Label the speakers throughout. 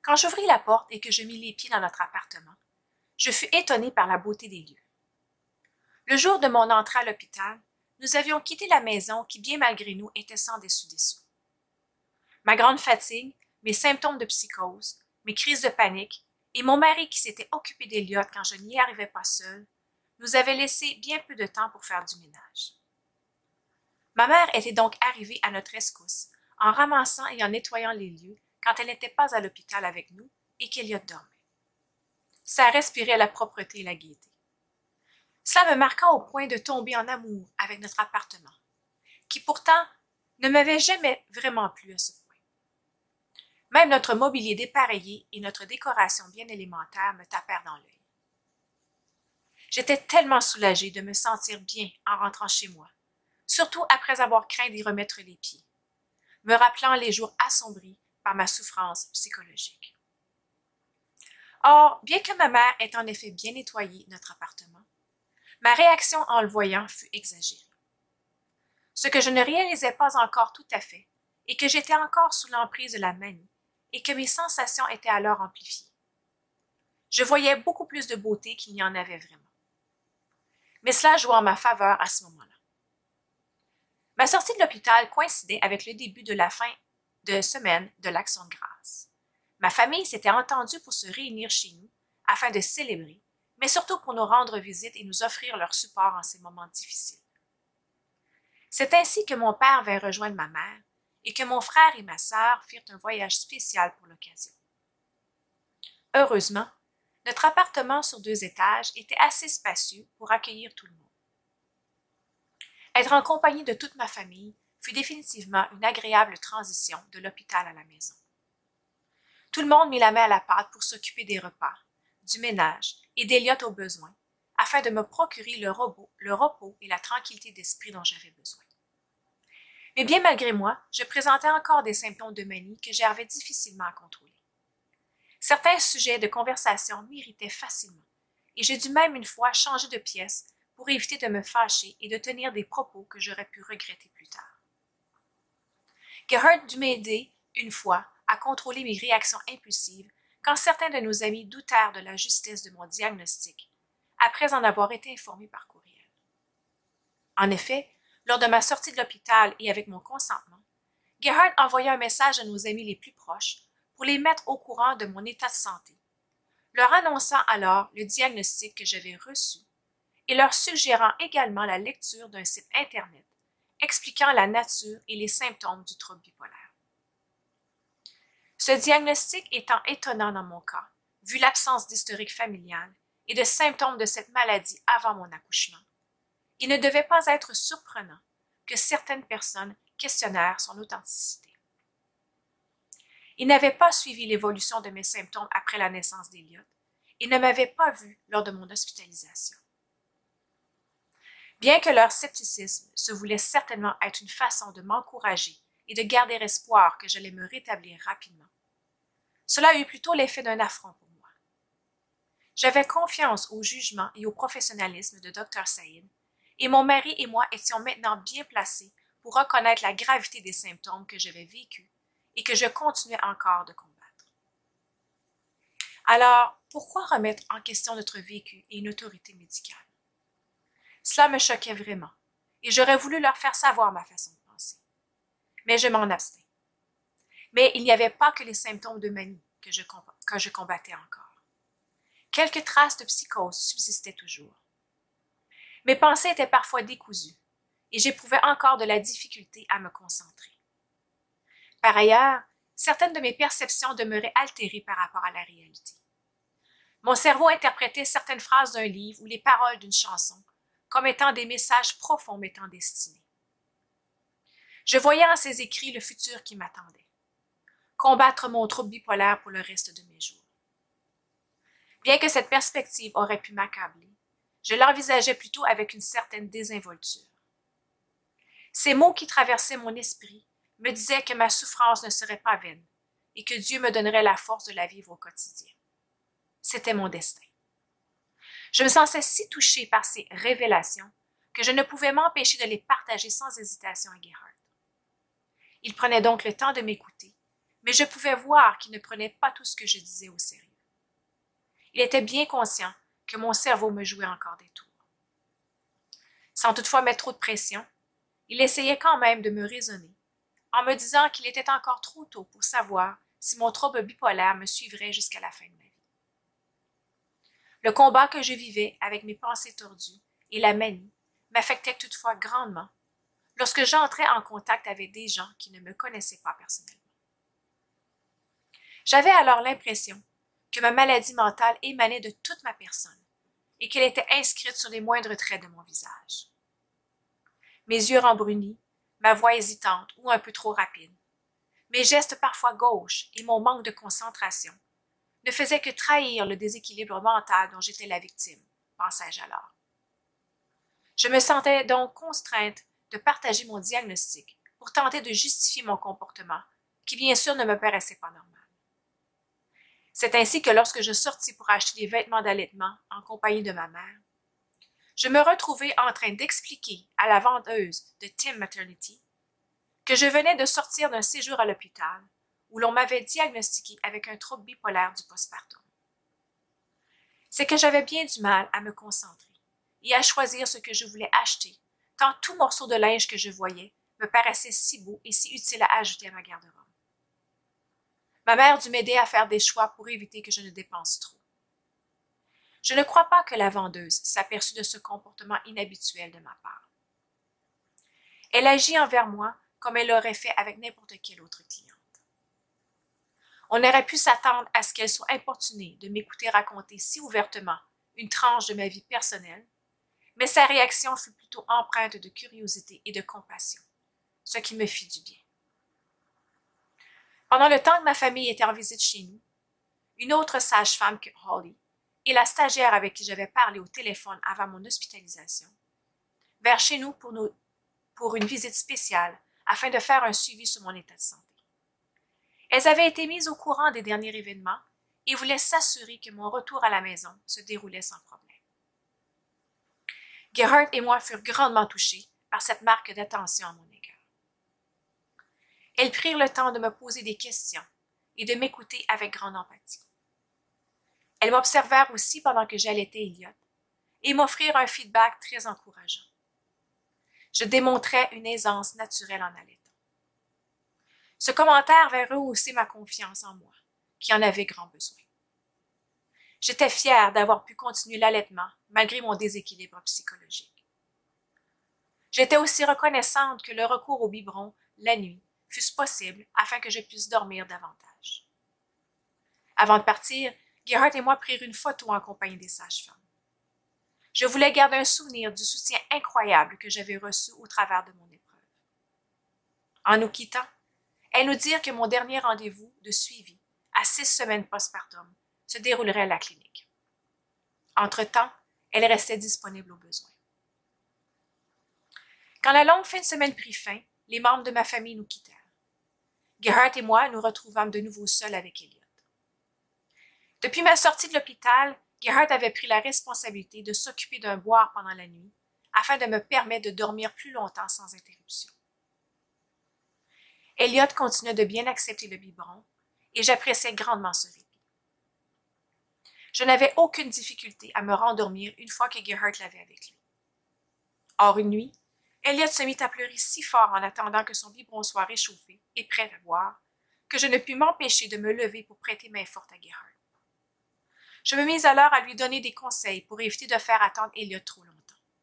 Speaker 1: Quand j'ouvris la porte et que je mis les pieds dans notre appartement, je fus étonnée par la beauté des lieux. Le jour de mon entrée à l'hôpital, nous avions quitté la maison qui, bien malgré nous, était sans dessus-dessous. Ma grande fatigue, mes symptômes de psychose, mes crises de panique et mon mari qui s'était occupé d'Eliott quand je n'y arrivais pas seule, nous avaient laissé bien peu de temps pour faire du ménage. Ma mère était donc arrivée à notre rescousse en ramassant et en nettoyant les lieux quand elle n'était pas à l'hôpital avec nous et qu'Eliott dormait. Ça respirait la propreté et la gaieté. Cela me marqua au point de tomber en amour avec notre appartement, qui pourtant ne m'avait jamais vraiment plu à ce point. Même notre mobilier dépareillé et notre décoration bien élémentaire me tapèrent dans l'œil. J'étais tellement soulagée de me sentir bien en rentrant chez moi, surtout après avoir craint d'y remettre les pieds, me rappelant les jours assombris par ma souffrance psychologique. Or, bien que ma mère ait en effet bien nettoyé notre appartement, ma réaction en le voyant fut exagérée. Ce que je ne réalisais pas encore tout à fait, et que j'étais encore sous l'emprise de la manie, et que mes sensations étaient alors amplifiées. Je voyais beaucoup plus de beauté qu'il n'y en avait vraiment. Mais cela jouait en ma faveur à ce moment-là. Ma sortie de l'hôpital coïncidait avec le début de la fin de semaine de l'Action de grâce. Ma famille s'était entendue pour se réunir chez nous afin de célébrer, mais surtout pour nous rendre visite et nous offrir leur support en ces moments difficiles. C'est ainsi que mon père vint rejoindre ma mère et que mon frère et ma sœur firent un voyage spécial pour l'occasion. Heureusement, notre appartement sur 2 étages était assez spacieux pour accueillir tout le monde. Être en compagnie de toute ma famille fut définitivement une agréable transition de l'hôpital à la maison. Tout le monde mit la main à la pâte pour s'occuper des repas, du ménage et d'Eliott aux besoins, afin de me procurer le repos et la tranquillité d'esprit dont j'avais besoin. Mais bien malgré moi, je présentais encore des symptômes de manie que j'arrivais difficilement à contrôler. Certains sujets de conversation m'irritaient facilement, et j'ai dû même une fois changer de pièce pour éviter de me fâcher et de tenir des propos que j'aurais pu regretter plus tard. Gerhard dut m'aider, une fois, à contrôler mes réactions impulsives quand certains de nos amis doutèrent de la justesse de mon diagnostic, après en avoir été informés par courriel. En effet, lors de ma sortie de l'hôpital et avec mon consentement, Gerhard envoya un message à nos amis les plus proches pour les mettre au courant de mon état de santé, leur annonçant alors le diagnostic que j'avais reçu et leur suggérant également la lecture d'un site Internet expliquant la nature et les symptômes du trouble bipolaire. Ce diagnostic étant étonnant dans mon cas, vu l'absence d'historique familial et de symptômes de cette maladie avant mon accouchement, il ne devait pas être surprenant que certaines personnes questionnèrent son authenticité. Il n'avait pas suivi l'évolution de mes symptômes après la naissance d'Eliott et ne m'avait pas vu lors de mon hospitalisation. Bien que leur scepticisme se voulait certainement être une façon de m'encourager et de garder espoir que j'allais me rétablir rapidement, cela eut plutôt l'effet d'un affront pour moi. J'avais confiance au jugement et au professionnalisme de Dr. Saïd, et mon mari et moi étions maintenant bien placés pour reconnaître la gravité des symptômes que j'avais vécus et que je continuais encore de combattre. Alors, pourquoi remettre en question notre vécu et une autorité médicale? Cela me choquait vraiment, et j'aurais voulu leur faire savoir ma façon de penser. Mais je m'en abstinais. Mais il n'y avait pas que les symptômes de manie que je combattais encore. Quelques traces de psychose subsistaient toujours. Mes pensées étaient parfois décousues, et j'éprouvais encore de la difficulté à me concentrer. Par ailleurs, certaines de mes perceptions demeuraient altérées par rapport à la réalité. Mon cerveau interprétait certaines phrases d'un livre ou les paroles d'une chanson comme étant des messages profonds m'étant destinés. Je voyais en ces écrits le futur qui m'attendait. Combattre mon trouble bipolaire pour le reste de mes jours. Bien que cette perspective aurait pu m'accabler, je l'envisageais plutôt avec une certaine désinvolture. Ces mots qui traversaient mon esprit me disaient que ma souffrance ne serait pas vaine et que Dieu me donnerait la force de la vivre au quotidien. C'était mon destin. Je me sentais si touchée par ces révélations que je ne pouvais m'empêcher de les partager sans hésitation à Gerhard. Il prenait donc le temps de m'écouter, mais je pouvais voir qu'il ne prenait pas tout ce que je disais au sérieux. Il était bien conscient que mon cerveau me jouait encore des tours. Sans toutefois mettre trop de pression, il essayait quand même de me raisonner, en me disant qu'il était encore trop tôt pour savoir si mon trouble bipolaire me suivrait jusqu'à la fin de ma vie. Le combat que je vivais avec mes pensées tordues et la manie m'affectait toutefois grandement lorsque j'entrais en contact avec des gens qui ne me connaissaient pas personnellement. J'avais alors l'impression que ma maladie mentale émanait de toute ma personne et qu'elle était inscrite sur les moindres traits de mon visage. Mes yeux rembrunis, ma voix hésitante ou un peu trop rapide, mes gestes parfois gauches et mon manque de concentration ne faisaient que trahir le déséquilibre mental dont j'étais la victime, pensai-je alors. Je me sentais donc contrainte de partager mon diagnostic pour tenter de justifier mon comportement, qui bien sûr ne me paraissait pas normal. C'est ainsi que lorsque je sortis pour acheter des vêtements d'allaitement en compagnie de ma mère, je me retrouvai en train d'expliquer à la vendeuse de Tim Maternity que je venais de sortir d'un séjour à l'hôpital où l'on m'avait diagnostiqué avec un trouble bipolaire du postpartum. C'est que j'avais bien du mal à me concentrer et à choisir ce que je voulais acheter, tant tout morceau de linge que je voyais me paraissait si beau et si utile à ajouter à ma garde-robe. Ma mère dut m'aider à faire des choix pour éviter que je ne dépense trop. Je ne crois pas que la vendeuse s'aperçut de ce comportement inhabituel de ma part. Elle agit envers moi comme elle l'aurait fait avec n'importe quelle autre cliente. On aurait pu s'attendre à ce qu'elle soit importunée de m'écouter raconter si ouvertement une tranche de ma vie personnelle, mais sa réaction fut plutôt empreinte de curiosité et de compassion, ce qui me fit du bien. Pendant le temps que ma famille était en visite chez nous, une autre sage-femme que Holly et la stagiaire avec qui j'avais parlé au téléphone avant mon hospitalisation vinrent chez nous pour une visite spéciale afin de faire un suivi sur mon état de santé. Elles avaient été mises au courant des derniers événements et voulaient s'assurer que mon retour à la maison se déroulait sans problème. Gerhard et moi furent grandement touchés par cette marque d'attention à mon égard. Elles prirent le temps de me poser des questions et de m'écouter avec grande empathie. Elles m'observèrent aussi pendant que j'allaitais Elliot et m'offrirent un feedback très encourageant. Je démontrais une aisance naturelle en allaitant. Ce commentaire vint rehausser ma confiance en moi, qui en avait grand besoin. J'étais fière d'avoir pu continuer l'allaitement malgré mon déséquilibre psychologique. J'étais aussi reconnaissante que le recours au biberon la nuit fût possible afin que je puisse dormir davantage. Avant de partir, Gerhard et moi prirent une photo en compagnie des sages-femmes. Je voulais garder un souvenir du soutien incroyable que j'avais reçu au travers de mon épreuve. En nous quittant, elles nous dirent que mon dernier rendez-vous de suivi, à 6 semaines postpartum, se déroulerait à la clinique. Entre-temps, elles restaient disponibles aux besoins. Quand la longue fin de semaine prit fin, les membres de ma famille nous quittèrent. Gerhard et moi nous retrouvâmes de nouveau seuls avec Elliot. Depuis ma sortie de l'hôpital, Gerhard avait pris la responsabilité de s'occuper d'un boire pendant la nuit afin de me permettre de dormir plus longtemps sans interruption. Elliot continuait de bien accepter le biberon et j'appréciais grandement ce répit. Je n'avais aucune difficulté à me rendormir une fois que Gerhard l'avait avec lui. Or, une nuit, Elliot se mit à pleurer si fort en attendant que son biberon soit réchauffé et prêt à boire que je ne pus m'empêcher de me lever pour prêter main forte à Gerhard. Je me mis alors à lui donner des conseils pour éviter de faire attendre Elliot trop longtemps.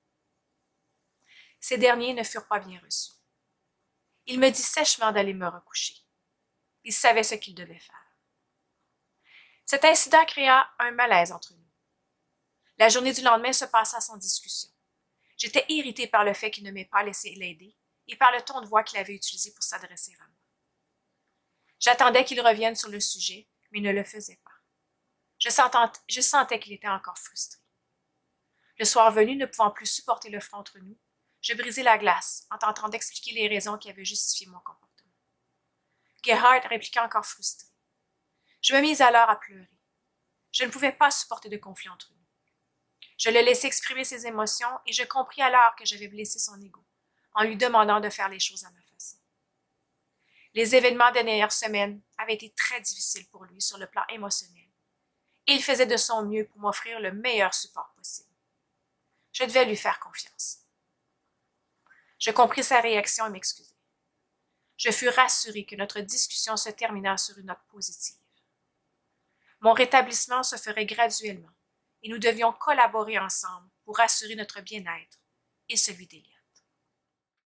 Speaker 1: Ces derniers ne furent pas bien reçus. Il me dit sèchement d'aller me recoucher. Il savait ce qu'il devait faire. Cet incident créa un malaise entre nous. La journée du lendemain se passa sans discussion. J'étais irritée par le fait qu'il ne m'ait pas laissé l'aider et par le ton de voix qu'il avait utilisé pour s'adresser à moi. J'attendais qu'il revienne sur le sujet, mais il ne le faisait pas. Je sentais qu'il était encore frustré. Le soir venu, ne pouvant plus supporter le froid entre nous, je brisai la glace en tentant d'expliquer les raisons qui avaient justifié mon comportement. Gerhard répliqua encore frustré. Je me mis alors à pleurer. Je ne pouvais pas supporter de conflit entre nous. Je le laissai exprimer ses émotions et je compris alors que j'avais blessé son ego en lui demandant de faire les choses à ma façon. Les événements des dernières semaines avaient été très difficiles pour lui sur le plan émotionnel, et il faisait de son mieux pour m'offrir le meilleur support possible. Je devais lui faire confiance. Je compris sa réaction et m'excusai. Je fus rassurée que notre discussion se termina sur une note positive. Mon rétablissement se ferait graduellement et nous devions collaborer ensemble pour assurer notre bien-être et celui d'Eliott.